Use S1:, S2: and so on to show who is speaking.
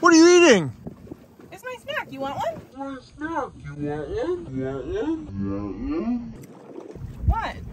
S1: What are you eating?
S2: It's my snack. You want one?
S1: My snack. You want one?
S2: What?